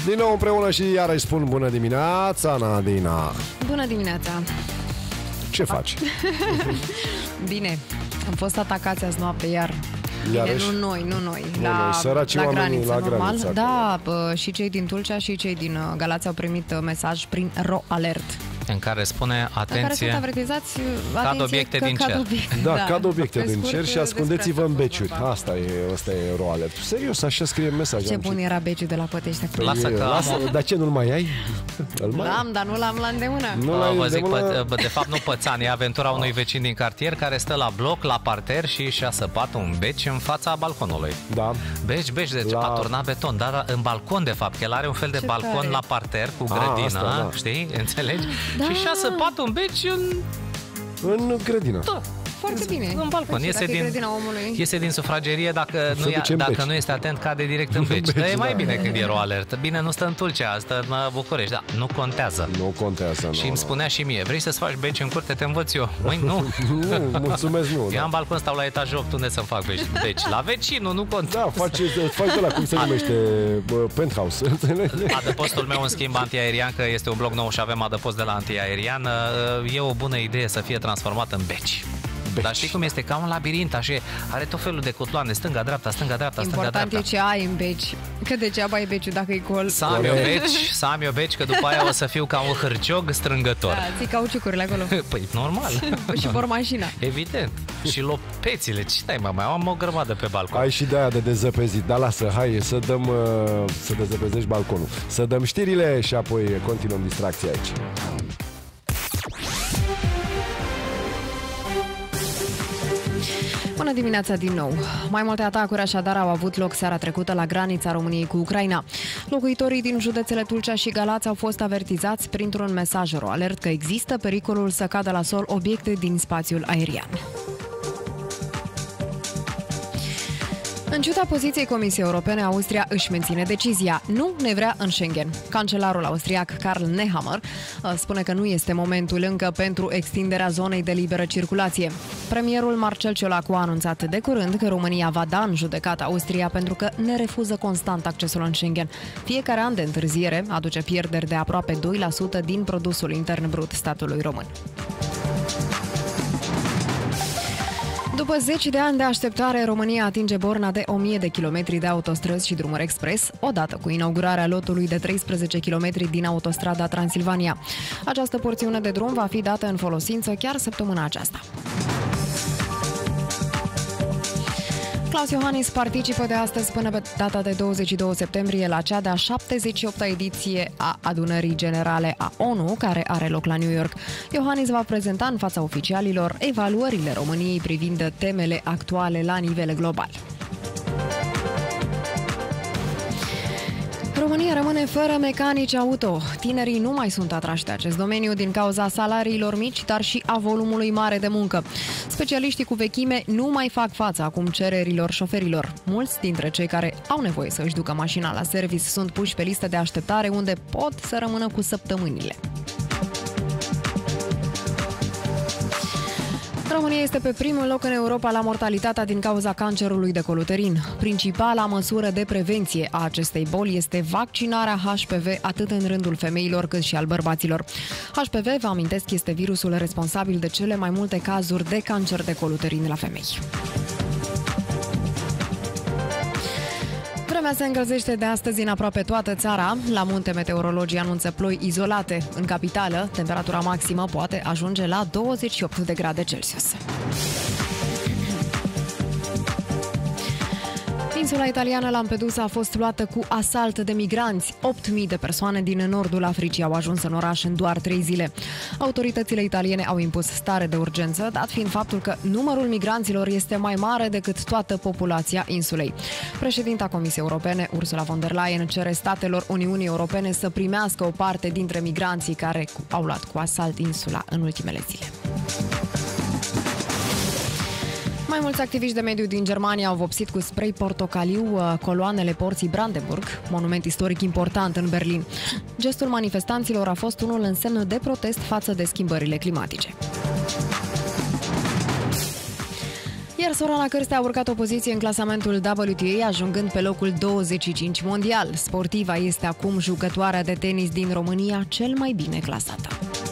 Din nou împreună și iarăși spun bună dimineața, Nadina. Bună dimineața. Ce faci? Bine, am fost atacați azi noapte iar. Bine, nu noi. Săracii la oamenii graniță, la normal. graniță. Da, și cei din Tulcea și cei din Galați au primit mesaj prin RO-alert. În care spune, atenție, în care sunt avertizați, cad obiecte din cer. Da, cad obiecte din cer și ascundeți-vă în beciuri. Asta e RO-alert. Serios, așa scrie mesajul. Ce bun era beciul de la Pătește. Lasă că dar ce, nu-l mai ai? L-am, dar nu l-am la îndemână. Vă zic, de fapt nu pățan, e aventura unui vecin din cartier care stă la bloc, la parter și și-a săpat un beci în fața balconului. Da. Beci, deci a turnat beton, dar în balcon de fapt, că el are un fel de balcon tare la parter cu grădină, asta, da. Știi? Înțelegi? Da. Și și-a săpat un beci în grădină. Da. Foarte bine. În balcon. Iese din sufragerie, dacă nu este atent, cade direct în beci. Dar e mai bine când e RO-alert. Bine, nu stă în Tulcea, stă în București. Da, nu contează. Nu contează, Și îmi spunea și mie, vrei să-ți faci beci în curte, te învăț eu. Măi, nu. Nu, mulțumesc, nu. Eu am balcon, stau la etajul 8, unde să-mi fac beci? La vecinul, nu contează. Da, faci de la, cum se numește, penthouse. Adăpostul meu, în schimb, antiaerian, că este un bloc nou și avem adăpost de la antiaerian, e o bună idee să fie transformat în beci. Dar știi cum este? Ca un labirint, așa, are tot felul de cotloane, stânga-dreapta, stânga-dreapta, stânga-dreapta. Important e ce ai în beci, că degeaba ai beciul dacă e gol. Să am eu beci, că după aia o să fiu ca un hârciog strângător. Da, ții cauciucurile acolo. Păi, normal. Și por mașina. Evident. Și lopețile, ce stai, mă, mai am o grămadă pe balcon. Ai și de aia de dezăpezit, dar lasă, hai să dăm, să dezăpezești balconul. Să dăm știrile și apoi continuăm distracția aici. Bună dimineața din nou! Mai multe atacuri așadar au avut loc seara trecută la granița României cu Ucraina. Locuitorii din județele Tulcea și Galați au fost avertizați printr-un mesaj RO-alert că există pericolul să cadă la sol obiecte din spațiul aerian. În ciuda poziției Comisiei Europene, Austria își menține decizia. Nu ne vrea în Schengen. Cancelarul austriac Karl Nehammer spune că nu este momentul încă pentru extinderea zonei de liberă circulație. Premierul Marcel Ciolacu a anunțat de curând că România va da în judecată Austria pentru că ne refuză constant accesul în Schengen. Fiecare an de întârziere aduce pierderi de aproape 2% din produsul intern brut statului român. După 10 de ani de așteptare, România atinge borna de 1000 de kilometri de autostrăzi și drumuri expres, odată cu inaugurarea lotului de 13 kilometri din autostrada Transilvania. Această porțiune de drum va fi dată în folosință chiar săptămâna aceasta. Klaus Iohannis participă de astăzi până pe data de 22 septembrie la cea de-a 78-a ediție a Adunării Generale a ONU, care are loc la New York. Iohannis va prezenta în fața oficialilor evaluările României privind temele actuale la nivel global. România rămâne fără mecanici auto. Tinerii nu mai sunt atrași de acest domeniu din cauza salariilor mici, dar și a volumului mare de muncă. Specialiștii cu vechime nu mai fac față acum cererilor șoferilor. Mulți dintre cei care au nevoie să își ducă mașina la service sunt puși pe listă de așteptare, unde pot să rămână cu săptămânile. România este pe primul loc în Europa la mortalitatea din cauza cancerului de col uterin. Principala măsură de prevenție a acestei boli este vaccinarea HPV atât în rândul femeilor cât și al bărbaților. HPV, vă amintesc, este virusul responsabil de cele mai multe cazuri de cancer de col uterin la femei. Vremea se încălzește de astăzi în aproape toată țara. La munte, meteorologii anunță ploi izolate. În capitală, temperatura maximă poate ajunge la 28 de grade Celsius. Insula italiană Lampedusa a fost luată cu asalt de migranți. 8.000 de persoane din nordul Africii au ajuns în oraș în doar 3 zile. Autoritățile italiene au impus stare de urgență, dat fiind faptul că numărul migranților este mai mare decât toată populația insulei. Președinta Comisiei Europene, Ursula von der Leyen, cere statelor Uniunii Europene să primească o parte dintre migranții care au luat cu asalt insula în ultimele zile. Mai mulți activiști de mediu din Germania au vopsit cu spray portocaliu coloanele porții Brandenburg, monument istoric important în Berlin. Gestul manifestanților a fost unul în semn de protest față de schimbările climatice. Iar Sorana Cârstea a urcat o poziție în clasamentul WTA, ajungând pe locul 25 mondial. Sportiva este acum jucătoarea de tenis din România cel mai bine clasată.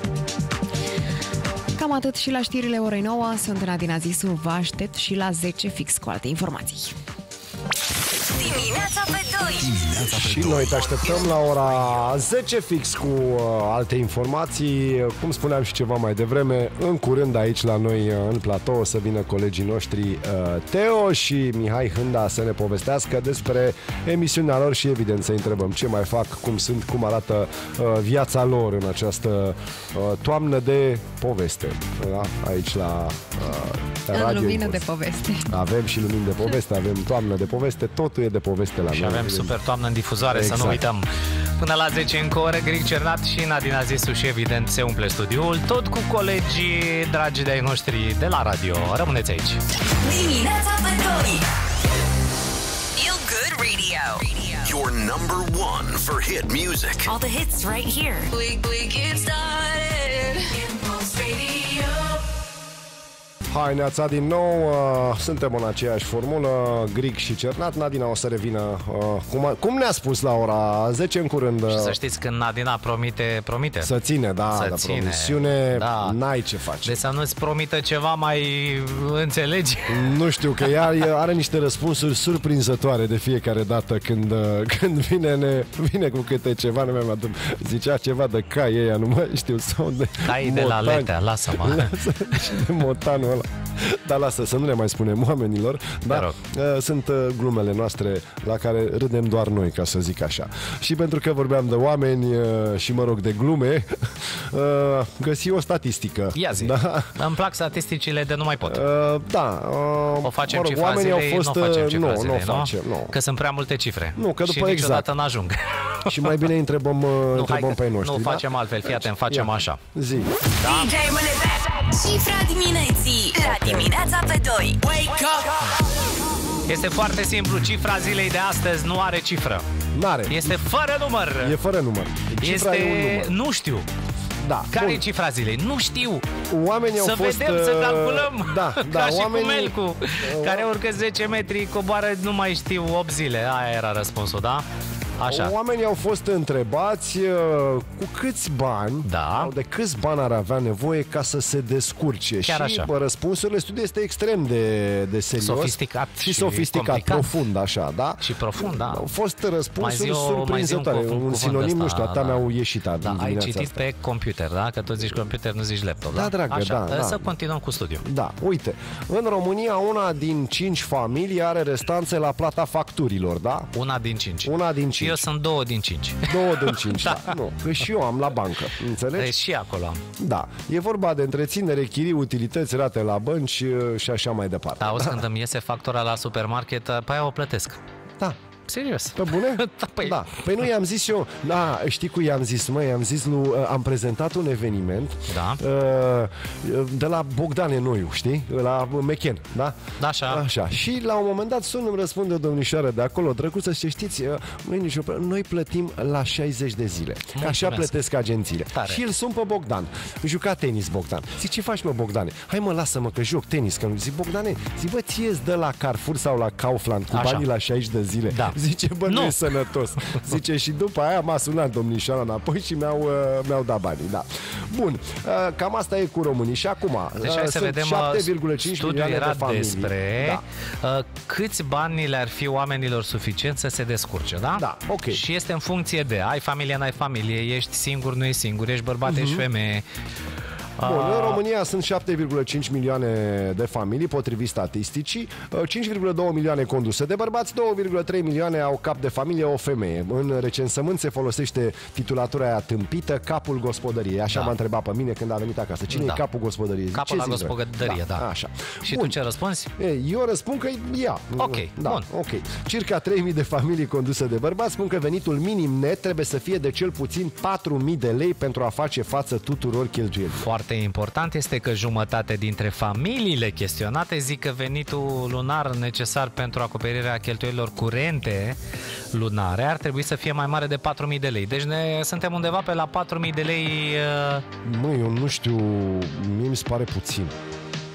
Cam atât și la știrile orei 9. Sunt Nadina Zisu, vă aștept și la 10 fix cu alte informații. Dimineața pe 2. Și noi te așteptăm la ora 10 fix cu alte informații. Cum spuneam și ceva mai devreme, în curând aici la noi în platou o să vină colegii noștri Teo și Mihai Hânda să ne povestească despre emisiunea lor și evident să întrebăm ce mai fac, cum sunt, cum arată viața lor în această toamnă de poveste. Da? Aici la Radio în lumină Impuls. de poveste. Avem și lumini de poveste, avem toamnă de poveste, totul e de poveste la Și noi. avem super toamnă în difuzare, Exact. să nu uităm. Până la 10 încă o oră, Gric Cernat și Nadina Zisu și evident se umple studioul, tot cu colegii dragi de ai noștri de la radio. Rămâneți aici. Dimineața pe 2. Feel Good Radio. Your number one for hit music. All the hits right here. We get started. Impulse Radio. Hai, neața din nou, suntem în aceeași formulă, Gric și Cernat. Nadina o să revină, cum ne-a spus, la ora 10 în curând. Și să știți că Nadina promite. Să ține, da, Să dar ține. promisiune, Da. n-ai ce face. Deci să nu-ți promită ceva mai înțelegi. Nu știu, că ea are niște răspunsuri surprinzătoare de fiecare dată când vine cu câte ceva, nu mi-am adus. Zicea ceva de cai ăia, nu mai știu, sau de Cai de la motani. Letea, lasă-mă. Și de motanul ăla. Dar lasă, să nu le mai spunem oamenilor. Dar sunt glumele noastre la care râdem doar noi, ca să zic așa. Și pentru că vorbeam de oameni și, mă rog, de glume, găsi o statistică. Ia zi. Da? Îmi plac statisticile de nu mai pot. Da. O facem mă rog, cifra oamenii zilei, au fost, nu facem cifra nu zilei, nu? facem, nu. Că sunt prea multe cifre. Nu, că și după niciodată exact. n-ajung. Și mai bine întrebăm hai că pe ei noștri. nu da? facem altfel, fii atent, facem Ia. așa. Zi. DJ Cifra dimineții la Dimineața pe 2. Wake up! Este foarte simplu, cifra zilei de astăzi nu are cifră. N-are. Este fără număr. E fără număr. Cifra e un număr. Nu știu. Da. Care Bun. e cifra zilei? Nu știu. Oamenii Să au fost... vedem, să calculăm. Da, Ca și oamenii... cu Melcu, care urcă 10 metri, coboară, nu mai știu, 8 zile. Aia era răspunsul, da? Așa. Oamenii au fost întrebați cu câți bani, Da. sau de câți bani ar avea nevoie ca să se descurce. Chiar și așa. Răspunsurile studiului este extrem de serios. Sofisticat și și sofisticat, complicat. profund, așa, da? Și profund, da. Au fost Mai zi răspunsuri un surprinzătoare. Un sinonim, nu știu, a ta mi-au ieșit Da, ai dimineața citit asta. pe computer, da? Că tu zici computer, nu zici laptop, da? Da, dragă, Așa, da. Să continuăm cu studiul. Da, uite, în România una din 5 familii are restanțe la plata facturilor, da? Una din 5. Una din 5. Eu sunt 2 din 5. 2 din 5, da. Nu, că și eu am la bancă, înțelegi? Deci și acolo am. Da, e vorba de întreținere, chirii, utilități, rate la bănci și așa mai departe. Da, auzi, când îmi iese factura la supermarket, pe aia o plătesc. Da. Serios. Pe bune? Da, păi- Da. Păi nu i-am zis eu. Da, știi cu i-am zis, mă, i-am zis lui, am prezentat un eveniment Da. de la Bogdan Enoiu, știi? La Mechien, da? Da, așa. Și la un moment dat îmi răspunde o domnișoară de acolo, drăguță, să știți, noi plătim la 60 de zile. Că așa Mulțumesc. plătesc agențiile. Tare. Și îl sun pe Bogdan. Juca tenis Bogdan. Zic, ce faci, mă, Bogdane? Hai, mă, lasă-mă că joc tenis. Că zic, Bogdane, zic, bă, ție-ți dă la Carrefour sau la Kaufland cu Așa. banii la 60 de zile. Da. Zice, bă, nu Nu. e sănătos. Zice, și după aia m-a sunat domnișoara înapoi și mi-au dat banii, da. Bun, cam asta e cu românii. Și acum, Deci hai să sunt vedem, 7,5 studiul milioane era de familii. despre Da. câți bani le-ar fi oamenilor suficient să se descurce, da? Da, ok. Și este în funcție de ai familie, n-ai familie, ești singur, nu ești singur, ești bărbat, ești femeie. Bun, în România sunt 7,5 milioane de familii, potrivit statisticii, 5,2 milioane conduse de bărbați, 2,3 milioane au cap de familie, o femeie. În recensământ se folosește titulatura aia tâmpită, capul gospodăriei. Așa Da. m-a întrebat pe mine când a venit acasă. Cine Da. e capul gospodăriei? Zic, Capul ce la zici, bă? gospodărie, da. Așa. Și Bun. tu ce răspunzi? Eu răspund că ea. Ok, da, bun. ok. Circa 3.000 de familii conduse de bărbați spun că venitul minim net trebuie să fie de cel puțin 4.000 de lei pentru a face față tuturor cheltuielilor. Foarte important este că jumătate dintre familiile chestionate zic că venitul lunar necesar pentru acoperirea cheltuielilor curente lunare ar trebui să fie mai mare de 4.000 de lei. Deci suntem undeva pe la 4.000 de lei. Măi, eu nu știu, mie mi se pare puțin.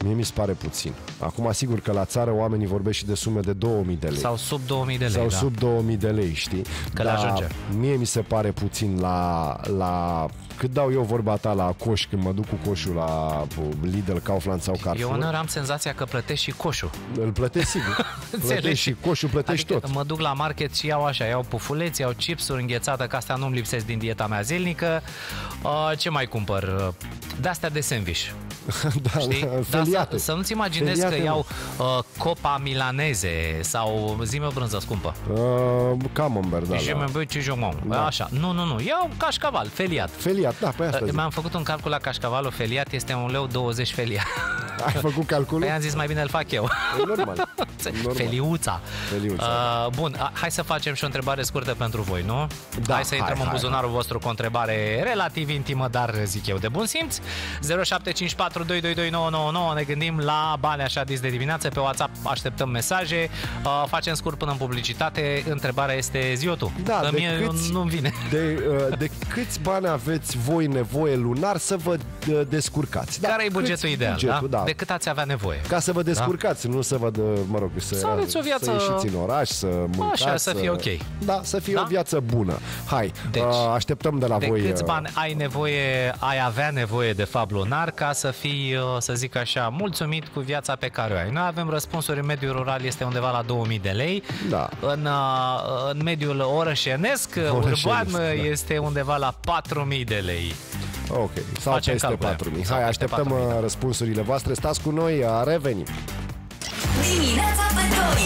Mie mi se pare puțin. Acum, sigur că la țară oamenii vorbesc și de sume de 2000 de lei. Sau sub 2000 de lei, Sau da. sub 2000 de lei, știi? Că le ajunge. Mie mi se pare puțin la cât dau eu vorba ta la coș, când mă duc cu coșul la Lidl, Kaufland sau Carrefour. Eu uneori am senzația că plătești și coșul. Îl plătesc sigur. Plătești și coșul, plătești adică tot. mă duc la market și iau așa, iau pufuleți, iau chipsuri înghețată, că astea nu-mi lipsesc din dieta mea zilnică. Ce mai cumpăr? De-astea de sandwich. Da, știi? feliate. Să nu-ți imaginezi feliate, că iau copa milaneze sau zi-mi o brânză scumpă. Camembert, da. Da. Așa. Nu. Iau cașcaval, feliat. Feliat, da, pe asta zic. Mi-am făcut un calcul la cașcavalul feliat, este 1,20 lei felia. Ai făcut calculul? Păi am zis mai bine îl fac eu. E normal. Feliuța. Bun, hai să facem și o întrebare scurtă pentru voi, nu? Da, hai să intrăm în buzunarul vostru cu o întrebare relativ intimă, dar zic eu de bun simț. 0754 222 999. Ne gândim la bani așa dis de dimineață. Pe WhatsApp așteptăm mesaje. Facem scurt până în publicitate. Întrebarea este zi-o tu. Da, că mie nu-mi vine. De câți bani aveți voi nevoie lunar să vă descurcați? Da, care e bugetul ideal? Da? De cât ați avea nevoie? Ca să vă descurcați, nu să vă, să aveți o viață... să ieșiți în oraș, să mâncați. Așa, să fie ok. Da, să fie o viață bună. Hai, deci, așteptăm de la voi. De câți bani ai avea nevoie de fapt lunar ca să fii, să zic așa, mulțumit cu viața pe care o ai? Noi avem răspunsuri, în mediul rural este undeva la 2000 de lei. Da. În mediul orășenesc, urban, este undeva la 4000 de lei. Ok, sau facem peste 4000. Hai, așteptăm răspunsurile voastre. Stați cu noi, revenim. Dimineața pe 2.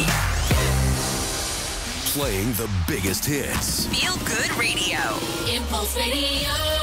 Playing the biggest hits. Feel Good Radio. Impulse Radio.